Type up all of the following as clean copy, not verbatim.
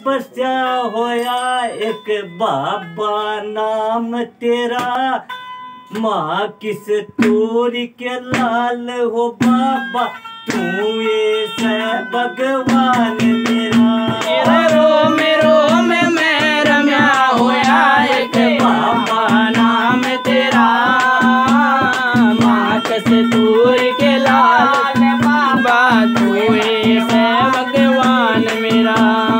बस्या होया एक बाबा नाम तेरा, माँ किस तोरी के लाल हो बाबा, तू ये से भगवान मेरा। रोम रोम में रम्या होया एक बाबा नाम तेरा, माँ किस तोरी के लाल बाबा, तू ये से भगवान मेरा।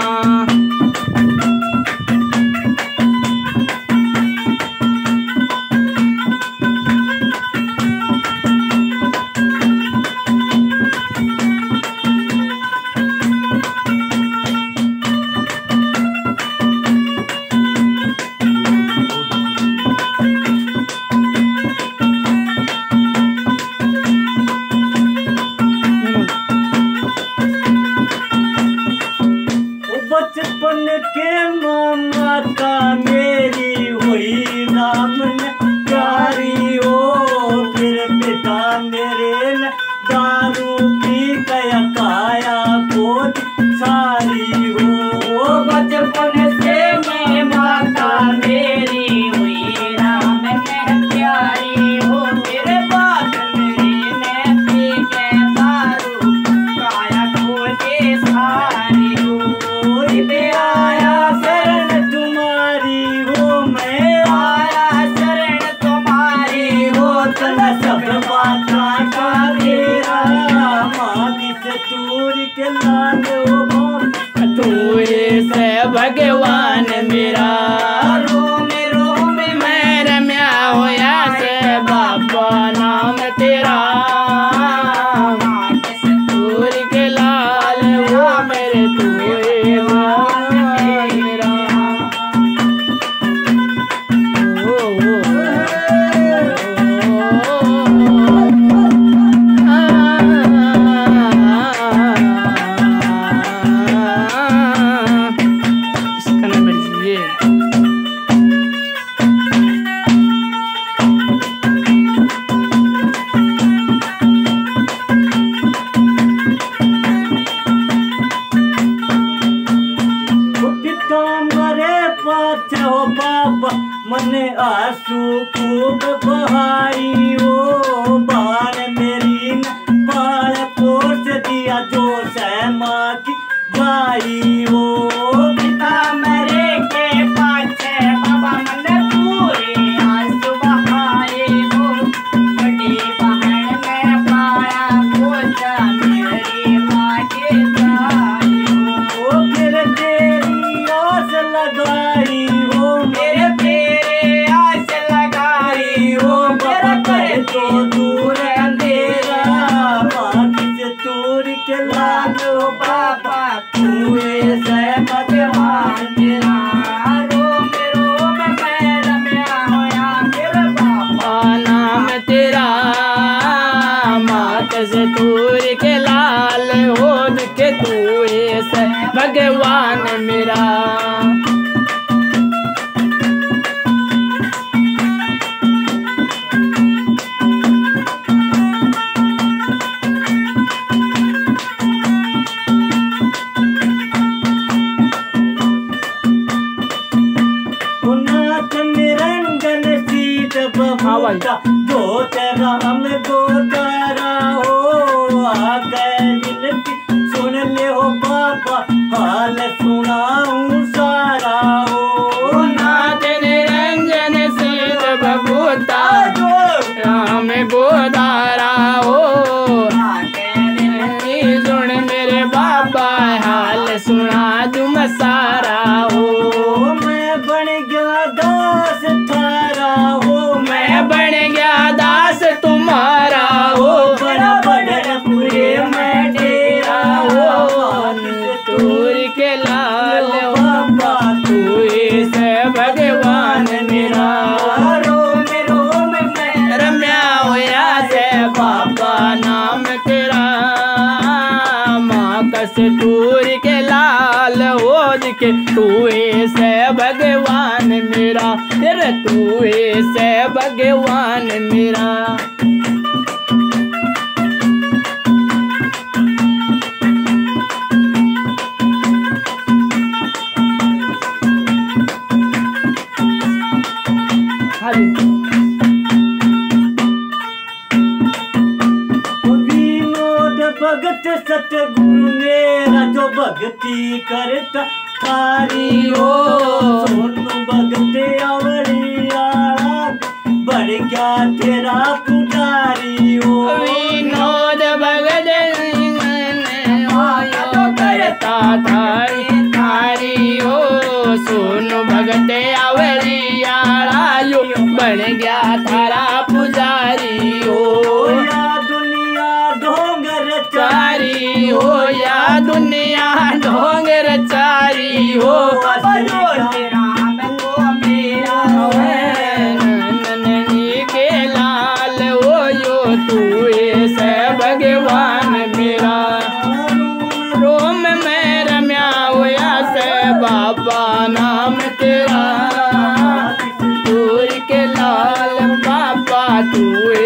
बचपन के मामा का मेरी हुई नाम न प्यारी हो, फिर पिता मेरे न दारू पी गया काया कोट सारी हो। बचपन से मैं माता मेरी हुई राम में प्यारी हो, तेरे बात मेरी ने पी के दारू काया कोटे सारी हो। आया शरण तुम्हारी हो, मैं आया शरण तुम्हारी हो, तन सब बाता का मेरा, माँ किस तूर के लाल हो बाप, तू से भगवान मेरा। रोम रोम में रम्या होया से बाबा नाम तेरा, किस तूर के लाल हो मेरे, तू मेरा। इसका नाम ये पिता मरे पाछ हो बाबा, मने आंसू खूब बहाई हो, बाण मेरी न बाल पोस दिया जो से माँ की बाई हो। पिता मरे के पाछे बाबा मन पूरे आंसू बहाए हो, बड़ी बहन ने पाया पोछा मेरी माँ के जाई हो। फिर तेरी आस लगाई हो, मेरे तेरे आस लगाई हो, मेरा कर तो दूर अंधेरा, माँ किस तूर के लाल हो बाबा, तू ऐसे भगवान मेरा। रोम रोम में रम्या होया मेरे बाबा नाम तेरा, मात से तूर के लाल हो के, तू ऐसे भगवान मेरा। नाथ निरंजन सीत बहुता, जो तेरा हम गोदारा हो, आ गए विनती सुन ले हो बाबा, हाल सुनाऊं सारा हो। नाथ निरंजन सीत बबूता, राम गोदारा हो, सुन मेरे बाबा हाल सुना तुम सारा हो। मैं बन गया दास थारा हो, मैं बन गया दास तुम्हारा हो, बड़ा बड़न पूरे मैं डेरा हो, तूर के लाल बाबा, तू से भगवान मेरा। रोम रोम में रम्या होया से बाबा नाम तेरा, माँ कस तूर के लाल हो के, तू से भगवान मेरा, तेरे तू से भगवान मेरा। सतगुरु मेरा जो भक्ति करता थारी हो। सोनू भगत अवलियाला बन गया तेरा पुजारी हो। विनोद भगत करता थारी हो। सोनू भगत अवलियाला बन गया थारा पुजारी हो। या दुनिया ढोंगर चारी हो, या दुनिया ढोंगर चारी हो। नन्ही के लाल हो यो तू ऐसे भगवान मेरा। रोम में रम्या होया से बाबा नाम तेरा। दूर के लाल बाबा तू